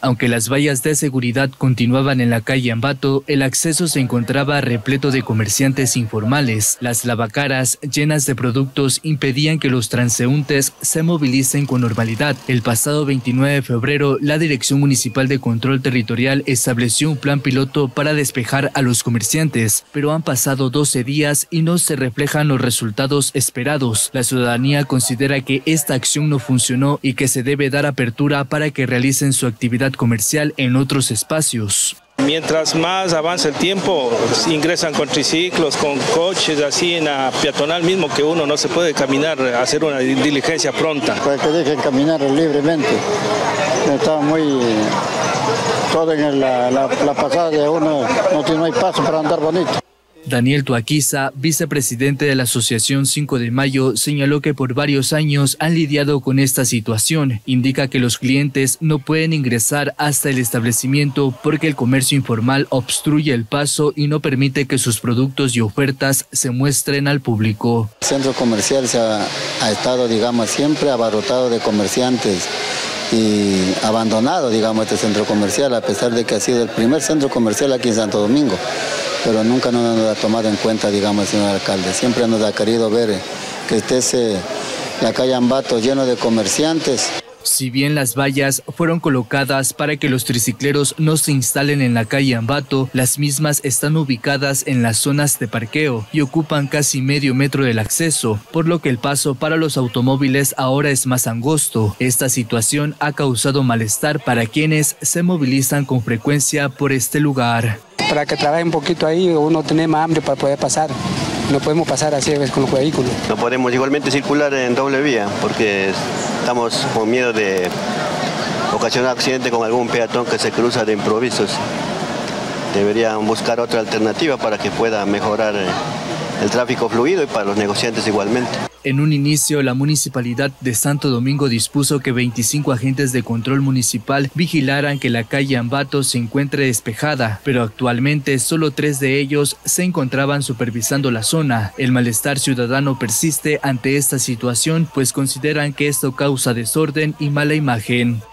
Aunque las vallas de seguridad continuaban en la calle Ambato, el acceso se encontraba repleto de comerciantes informales. Las lavacaras llenas de productos impedían que los transeúntes se movilicen con normalidad. El pasado 29 de febrero, la Dirección Municipal de Control Territorial estableció un plan piloto para despejar a los comerciantes, pero han pasado 12 días y no se reflejan los resultados esperados. La ciudadanía considera que esta acción no funcionó y que se debe dar apertura para que realicen su actividad comercial en otros espacios. Mientras más avanza el tiempo, ingresan con triciclos, con coches, así en la peatonal mismo, que uno no se puede caminar, hacer una diligencia pronta. Para que dejen caminar libremente. Está muy... todo en la pasada de uno, no hay paso para andar bonito. Daniel Tuaquiza, vicepresidente de la Asociación 5 de Mayo, señaló que por varios años han lidiado con esta situación. Indica que los clientes no pueden ingresar hasta el establecimiento porque el comercio informal obstruye el paso y no permite que sus productos y ofertas se muestren al público. El centro comercial ha estado, digamos, siempre abarrotado de comerciantes y abandonado, digamos, este centro comercial, a pesar de que ha sido el primer centro comercial aquí en Santo Domingo. Pero nunca nos ha tomado en cuenta, digamos, el señor alcalde. Siempre nos ha querido ver que esté la calle Ambato lleno de comerciantes. Si bien las vallas fueron colocadas para que los tricicleros no se instalen en la calle Ambato, las mismas están ubicadas en las zonas de parqueo y ocupan casi medio metro del acceso, por lo que el paso para los automóviles ahora es más angosto. Esta situación ha causado malestar para quienes se movilizan con frecuencia por este lugar. Para que trabaje un poquito ahí, uno tiene más hambre para poder pasar. No podemos pasar así con los vehículos. No podemos igualmente circular en doble vía porque estamos con miedo de ocasionar accidente con algún peatón que se cruza de improvisos. Deberían buscar otra alternativa para que pueda mejorar el tráfico fluido y para los negociantes igualmente. En un inicio, la Municipalidad de Santo Domingo dispuso que 25 agentes de control municipal vigilaran que la calle Ambato se encuentre despejada, pero actualmente solo 3 de ellos se encontraban supervisando la zona. El malestar ciudadano persiste ante esta situación, pues consideran que esto causa desorden y mala imagen.